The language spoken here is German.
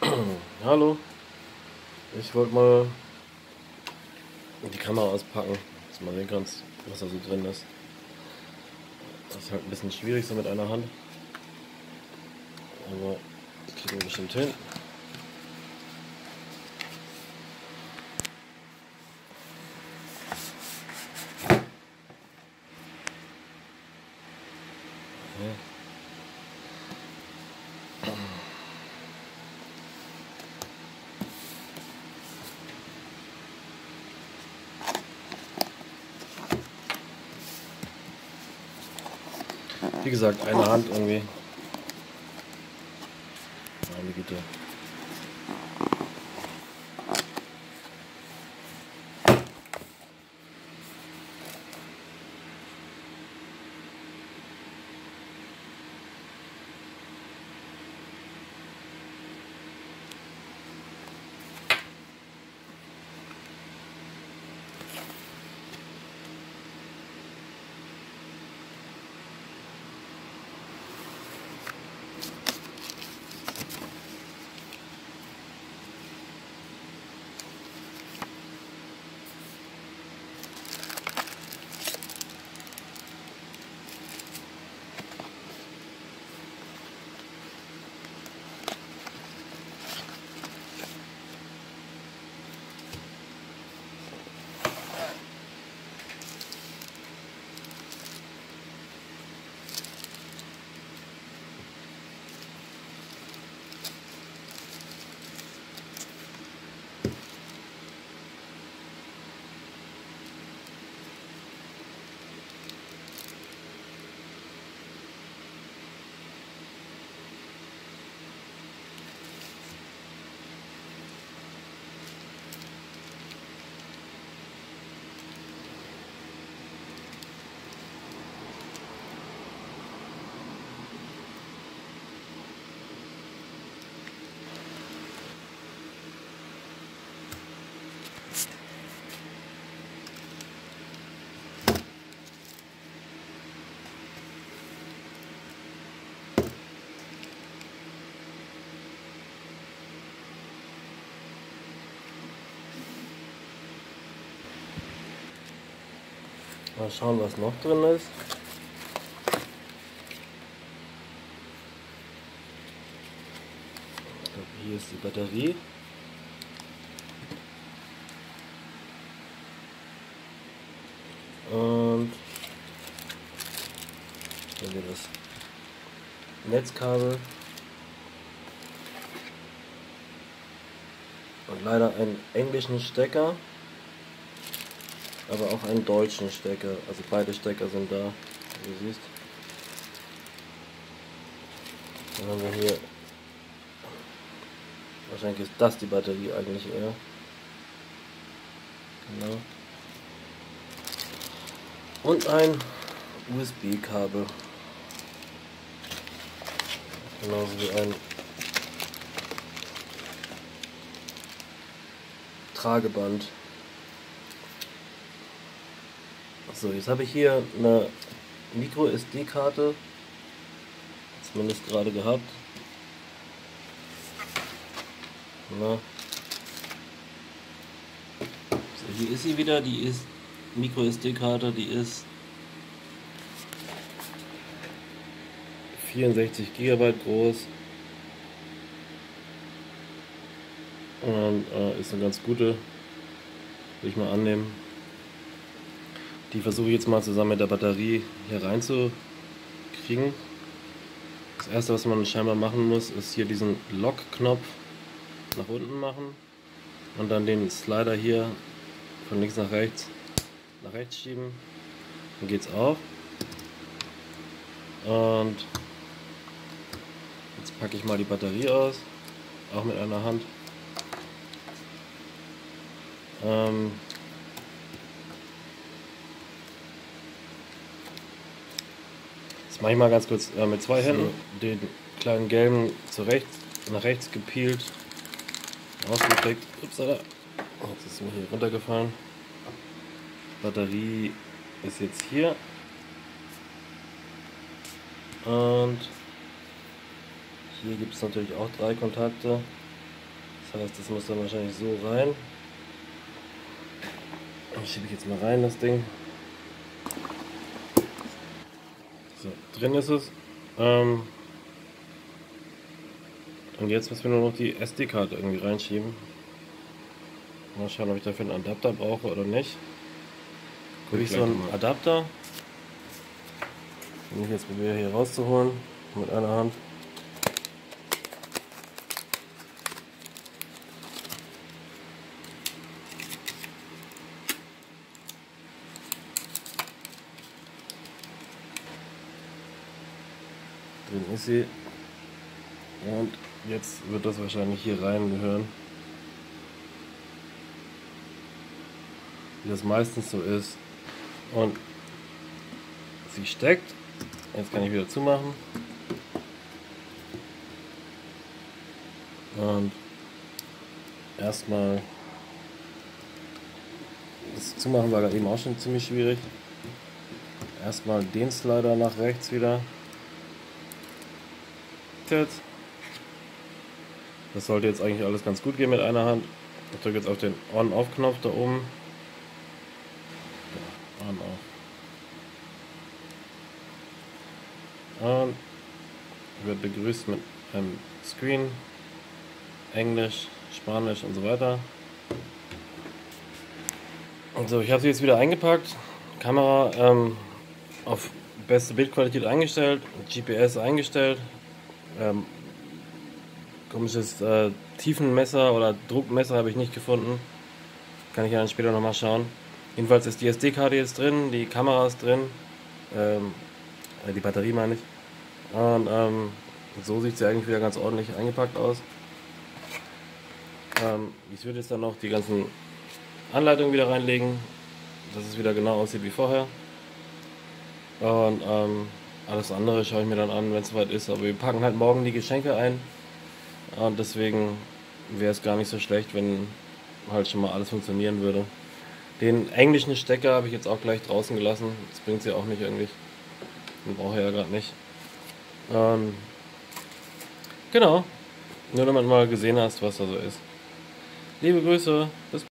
Hallo, ich wollte mal die Kamera auspacken, dass du mal sehen kannst, was da so drin ist. Das ist halt ein bisschen schwierig so mit einer Hand, aber das kriegen wir bestimmt hin. Ja. Wie gesagt, eine Hand irgendwie. Meine Güte. Mal schauen, was noch drin ist. Ich glaube, hier ist die Batterie. Und hier haben wir das Netzkabel. Und leider einen englischen Stecker, aber auch einen deutschen Stecker. Also beide Stecker sind da, wie du siehst. Dann haben wir hier, wahrscheinlich ist das die Batterie eigentlich eher. Genau. Und ein USB-Kabel. Genauso wie ein Trageband. So, jetzt habe ich hier eine Micro SD-Karte, zumindest gerade gehabt. Na. So, hier ist sie wieder, die ist Micro SD-Karte, die ist 64 GB groß und ist eine ganz gute, würde ich mal annehmen. Die versuche ich jetzt mal zusammen mit der Batterie hier reinzukriegen. Das erste, was man scheinbar machen muss, ist hier diesen Lock-Knopf nach unten machen und dann den Slider hier von links nach rechts schieben. Dann geht's auf. Und jetzt packe ich mal die Batterie aus, auch mit einer Hand. Das mache ich mal ganz kurz mit zwei Händen. Den kleinen gelben nach rechts gepielt, ausgeprägt. Upsala. Jetzt ist mir hier runtergefallen. Batterie ist jetzt hier. Und hier gibt es natürlich auch 3 Kontakte. Das heißt, das muss dann wahrscheinlich so rein. Das schiebe ich jetzt mal rein, das Ding. So, drin ist es. Und jetzt müssen wir nur noch die SD-Karte irgendwie reinschieben. Mal schauen, ob ich dafür einen Adapter brauche oder nicht. Habe ich so einen Adapter. Den ich jetzt probiere hier rauszuholen mit einer Hand. Drin ist sie. Und jetzt wird das wahrscheinlich hier rein gehören. Wie das meistens so ist. Und sie steckt. Jetzt kann ich wieder zumachen. Und erstmal das Zumachen war gerade eben auch schon ziemlich schwierig. Erstmal den Slider nach rechts wieder. Das sollte jetzt eigentlich alles ganz gut gehen mit einer Hand. Ich drücke jetzt auf den On-Off-Knopf da oben. On-Off. Und wird begrüßt mit einem Screen. Englisch, Spanisch und so weiter. So, ich habe sie jetzt wieder eingepackt. Kamera auf beste Bildqualität eingestellt, GPS eingestellt. Komisches Tiefenmesser oder Druckmesser habe ich nicht gefunden. Kann ich ja dann später nochmal schauen. Jedenfalls ist die SD-Karte jetzt drin, die Kamera ist drin, die Batterie meine ich. Und so sieht sie eigentlich wieder ganz ordentlich eingepackt aus. Ich würde jetzt dann noch die ganzen Anleitungen wieder reinlegen, dass es wieder genau aussieht wie vorher. Und alles andere schaue ich mir dann an, wenn es soweit ist. Aber wir packen halt morgen die Geschenke ein. Und deswegen wäre es gar nicht so schlecht, wenn halt schon mal alles funktionieren würde. Den englischen Stecker habe ich jetzt auch gleich draußen gelassen. Das bringt sie auch nicht irgendwie. Den brauche ich ja gerade nicht. Genau. Nur damit du mal gesehen hast, was da so ist. Liebe Grüße. Bis